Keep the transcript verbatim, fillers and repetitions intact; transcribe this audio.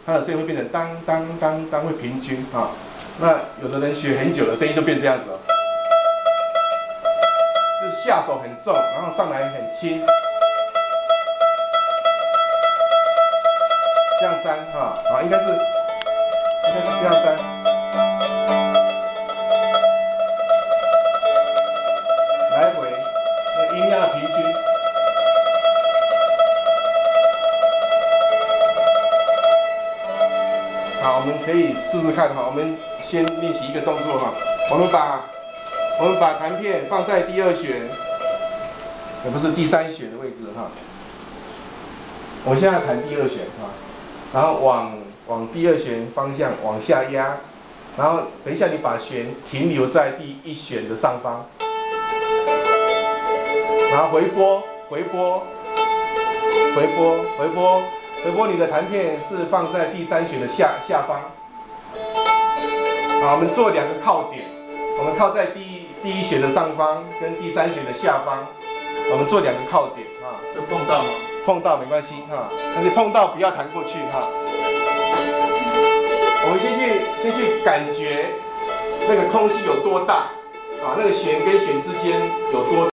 它的声音会变成当当当当，会平均啊。那有的人学很久了，声音就变这样子哦，就是下手很重，然后上来很轻，这样粘哈啊，应该是应该是这样粘。 来回，那音量的平均。好，我们可以试试看哈。我们先练习一个动作哈。我们把我们把弹片放在第二弦，也不是第三弦的位置哈。我现在弹第二弦哈，然后往往第二弦方向往下压，然后等一下你把弦停留在第一弦的上方。 然后回拨，回拨，回拨，回拨，回拨。你的弹片是放在第三弦的下下方。好，我们做两个靠点，我们靠在第一第一弦的上方跟第三弦的下方，我们做两个靠点啊。 会碰到吗？ 碰到没关系哈，但是碰到不要弹过去哈。我们先去先去感觉那个空隙有多大啊，那个弦跟弦之间有多。